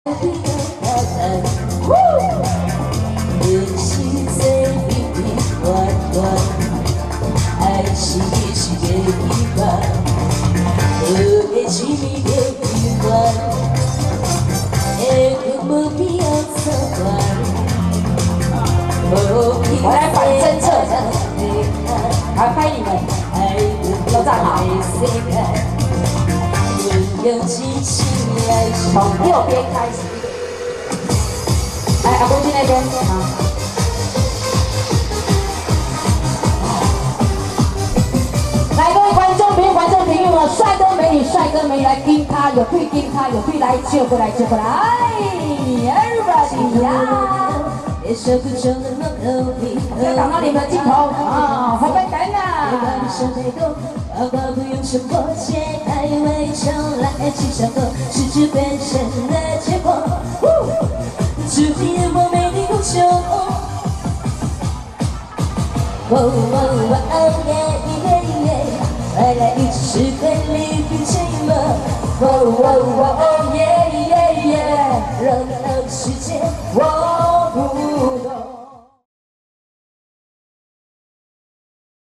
我来反侦测，来拍你们，都站好。从右边开始。来，阿公去那边。来，各位观众朋友们，帅哥美女来跟他，有屁跟他，有屁来就过来。Everybody 呀！ 要挡到你们的镜头啊！好笨蛋啊！不用什么解开围墙来去伤口，失去本身的结果。注定我没你无求。快来一起是会离别寂寞。